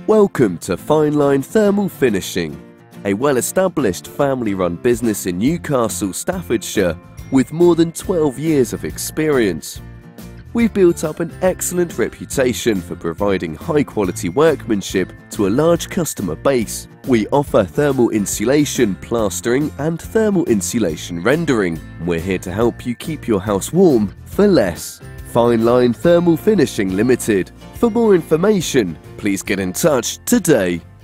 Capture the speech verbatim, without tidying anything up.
Welcome to Fineline Thermal Finishing, a well-established family-run business in Newcastle, Staffordshire, with more than twelve years of experience. We've built up an excellent reputation for providing high-quality workmanship to a large customer base. We offer thermal insulation, plastering and thermal insulation rendering. We're here to help you keep your house warm for less. Fineline Thermal Finishing Limited. For more information, please get in touch today.